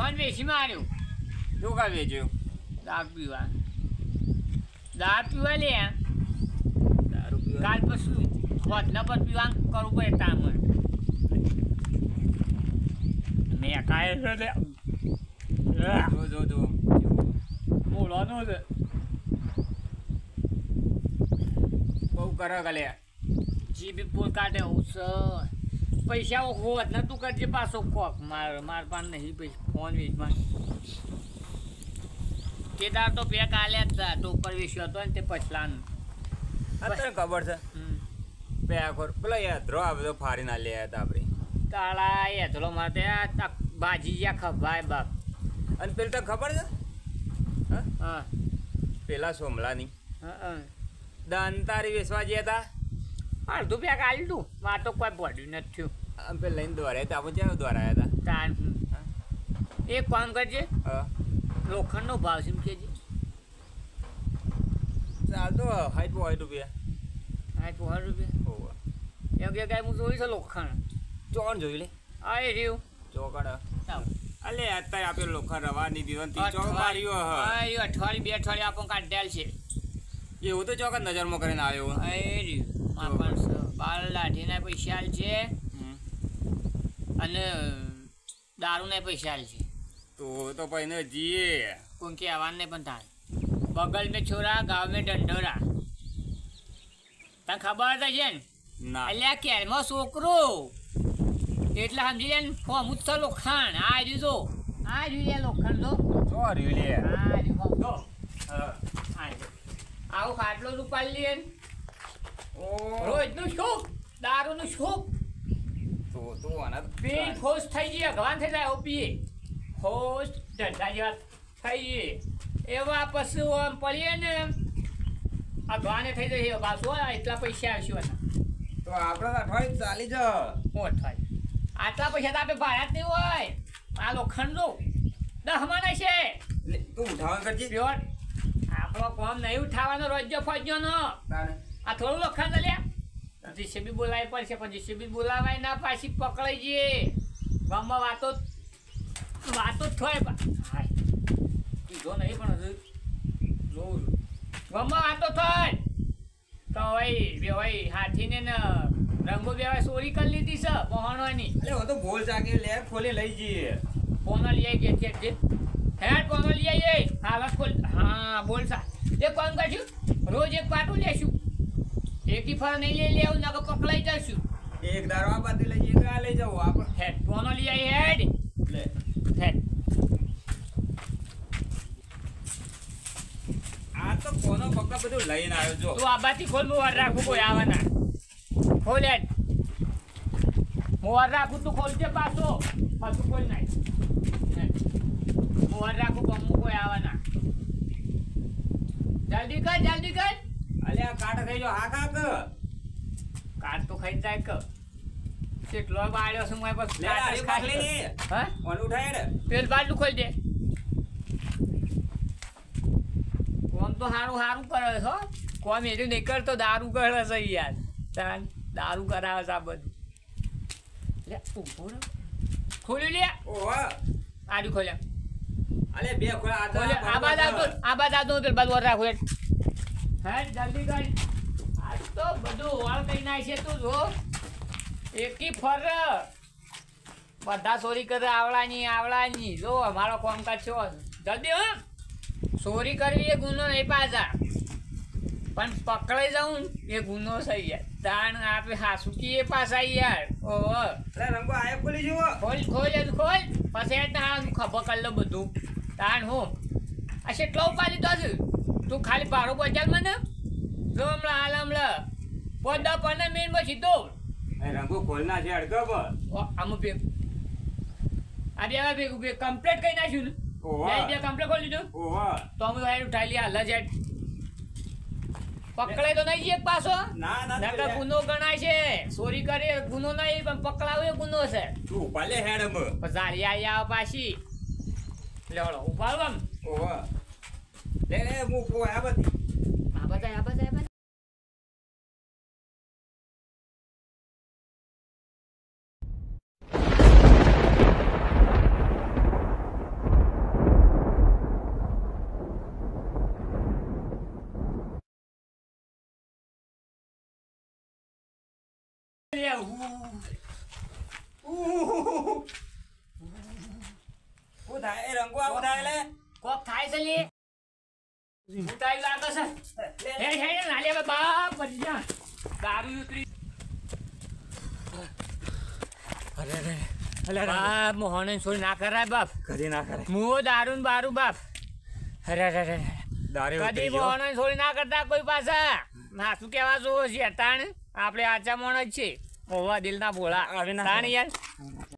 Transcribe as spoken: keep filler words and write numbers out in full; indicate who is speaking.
Speaker 1: Phone વેચી માર્યો.
Speaker 2: શું કા વેચ્યું?
Speaker 1: દારૂ પીવા દારૂ પીવા લે
Speaker 2: દારૂ પીવા
Speaker 1: કાલ પછી વધના પર પીવા કરવું પડે તામ મેં કાંઈ છે લે
Speaker 2: જો જો જો
Speaker 1: બોલવાનો છે
Speaker 2: બહુ કરે ગલે
Speaker 1: જીબી બોલ કાઢે હું છે પૈસા હોત ને તું કરજે પાછો કોક માર માર પાન નહીં પૈસા ફોન વેચમાં કેદાર તો બે કાલ્યા જ હતા તો ઉપર વેચ્યો હતો ને તે પછલાનું
Speaker 2: તને ખબર છે બે આખો પેલો યાદરો આ બધો ફારી ના લે હતા આપણે
Speaker 1: તાળા યાદરો માટે ભાજી જ્યાં ખભાય બાપ
Speaker 2: અને પેલું તને ખબર છે હા
Speaker 1: હા
Speaker 2: પેલા સોમલાની
Speaker 1: હા
Speaker 2: દાંતારી વેચવા ગયા હતા
Speaker 1: અડધું બે કાઢ્યું તું માર તો કોઈ પડ્યું નથી થયું
Speaker 2: આમ પેલા લઈને દ્વારા હતા આપણે ક્યાં દ્વારા આવ્યા
Speaker 1: તાન એક કામ કરજે
Speaker 2: હતા
Speaker 1: લોખંડનો ભાવ છે એમ કેજી
Speaker 2: ચાલતો હાઈટ પોઈન્ટ રૂપિયા
Speaker 1: હા પોહાર રૂપિયા
Speaker 2: હોવા
Speaker 1: એમ કે કાંઈ હું જોઈશ લોખંડ
Speaker 2: ચોકણ જોયું લે
Speaker 1: હા એ રહ્યું
Speaker 2: ચોકણ
Speaker 1: ચાલો
Speaker 2: અલે અત્યારે આપણે લોખંડ રવાની દીવાન ચોક માર્યો હ
Speaker 1: હા એ અઠવાડિયું બે અઠવાડિયું આપણને કાઢેલ છે
Speaker 2: એવું તો ચોક નજરમાં કરીને આવ્યો
Speaker 1: હા એ રહ્યું આ પણ બાર લાઠીના પૈસા આલ છે અને દારૂના પૈસા આલ છે
Speaker 2: તો તો પૈને જીએ
Speaker 1: કોઈ કહેવાનું નહીં પણ થાય બગલ મેં છોરા ગાँव में ढंढोरा તને ખબર તો છે ને
Speaker 2: ના
Speaker 1: અલ્યા કેરમાં છોકરો એટલે સમજી લે ને ફોર્મ જ તો લોખંડ આ રહ્યું જો આ રહ્યું લે લોખંડ જો
Speaker 2: સોરી લે
Speaker 1: આ રહ્યું ફોર્મ જો આવું ખાટલો તું પાડી લે
Speaker 2: ઓ
Speaker 1: રોજનું શોખ દારૂનું શોખ
Speaker 2: તો તો આના
Speaker 1: પી ખોશ થઈ જઈએ ભગવાન થઈ જાય પીએ ખોશ ધંધા જેવા થઈ જઈએ એવા પછી આમ પડીએ ને આ ભગવાને થઈ જાય પાછું એટલા પૈસા આવશે
Speaker 2: તો આપણે અઠવાડિયું ચાલી જ
Speaker 1: મોટ થાય આટલા પૈસા તો આપણે ભાડા જ નહીં હોય આ લોખંડ જો દહમાના છે
Speaker 2: તું ઉઠાવણ કરજે
Speaker 1: પ્યોર આપણો કોમ નહીં ઉઠાવવાનો રોજ્યો ફોજ્યો નો આ થોડું લોખંડ લ્યા જીસીબી બોલાવી પડશે પણ જીસીબી બોલાવાય ના પાછી પકડાઈ જઈએ ગામમાં વાતો વાતો જ થાય હાય કીધો નહીં પણ હજુ જોઉં છું ગામમાં વાતો થાય તો ભાઈ બે ભાઈ હાથીને ને રંગો બે ચોરી કરી લીધી છે પહોણવાની
Speaker 2: અરે હું તો બોલ જાગે લે ખોલી લઈ જઈએ
Speaker 1: પોનો લઈ આવી કે છે હેડ પોનો લઈ આવી હા બસ ખોલ હા બોલ સા એક કામ કરશું રોજ એક પાટું લેશું એકી ફર નહીં લઈ લેવું ના પકડાઈ જશું
Speaker 2: એક દારો આ બાજુ લઈ જઈએ આ લઈ જાવ આપણે
Speaker 1: હેડ પોનો લઈ આવી હેડ
Speaker 2: લે
Speaker 1: હેડ
Speaker 2: આ તો કોનો પક્કા બધું લઈને આવ્યો જો
Speaker 1: તું આ બાથી ખોલ મોર રાખું કોઈ આવવાના ખોલ હેડ મોર રાખું તું ખોલજે પાછો પાછું ખોલ નાખ મોર રાખું ગમું કોઈ આવવાના જલ્દી કર જલ્દી કર
Speaker 2: અલે આ કાટ થઈ જો હા કાક
Speaker 1: કાટ તો ખાઈ જાય કે કેટલો બાળ્યો છું મેં બસ
Speaker 2: લે આ કાક લે ને
Speaker 1: હા
Speaker 2: ઓન ઉઠાય રે
Speaker 1: પેલ બાજુ ખોલ દે કોમ તો સારું સારું કરે છો કોમ એનું નહીં કરતો દારૂ કરે છે યાર તાન દારૂ કરાવે છે આ બધું લે ઊભો રહો ખોલ્યું લે
Speaker 2: ઓહો
Speaker 1: આડું ખોલ્યા
Speaker 2: અલે બે ખોલા
Speaker 1: ખોલ્યા આ બાદ આવતો આ બાદ આવતો પેલ બાદ વર રાખો હે જલ્દી કર આજ તો બધું વાળ કઈ નાય છે તું જો એકી ફર બધા ચોરી કરે આવડાની આવડાની જો અમારો કામકાજ છો જલ્દી હો ચોરી કરવી એ ગુનો નહીં પાછા પણ પકડાઈ જાઉં એ ગુનો છે યાર તાણ આપણે હાસુકી એ પાછા યાર ઓહો
Speaker 2: અરે રંગો આયો ખોલી જુઓ
Speaker 1: ખોલ ખોલ જ ખોલ પછી આ ખબર કરી લો બધું તાણ હું આ કેટલો ઉપાડી તો છું તું ખાલી ભાડું બજાર મને જો હમણાં હાલ હમણાં પોદા પંદર મિનિટમાં સીધો
Speaker 2: એ રંગો ખોલના છે અડકો પર
Speaker 1: આમ ભેગ આ બે ભેગું ભેગ કમ્પ્લીટ કરી નાખ્યું ને
Speaker 2: ઓહો
Speaker 1: બે બે કમ્પ્લીટ કરી લીધું
Speaker 2: ઓહો
Speaker 1: તો અમે વાયર ઉઠાઈ લે હાલ જ પકડાય તો નહીં એક પાછો
Speaker 2: ના ના
Speaker 1: નકર ગુનો ગણાય છે ચોરી કરે ગુનો નહીં પણ પકડાવે ગુનો છે
Speaker 2: તું ઉપાલે હેડ મ
Speaker 1: પછી જાળી આવી આવે પાછી લેવડો ઉપાડો આમ
Speaker 2: ઓહો લે લે મુ કો આ બધી
Speaker 1: આ બધા આ બધા આ બધા
Speaker 2: હું થાય એ રંગો આવું થાય લે
Speaker 1: કોક થાય છે લે ઉતાઈ લાગે છે હે હે નાલે બાપ બધી જા દારૂ ઉતરી
Speaker 2: અરે અરે અરે
Speaker 1: બાપ મોહન સોરી ના કરાય બાપ
Speaker 2: કદી ના કરે
Speaker 1: મુઓ દારૂ ને બારૂ બાપ અરે અરે અરે
Speaker 2: દારૂ
Speaker 1: કદી
Speaker 2: ઉતરી ગયો.
Speaker 1: મોહન સોરી ના કરતા કોઈ પાછા ના શું કહેવા જોવો છે તાણ આપણે આચા મોણ જ છે ઓવા દિલના ભોળા
Speaker 2: હવે ના
Speaker 1: તાણ યાર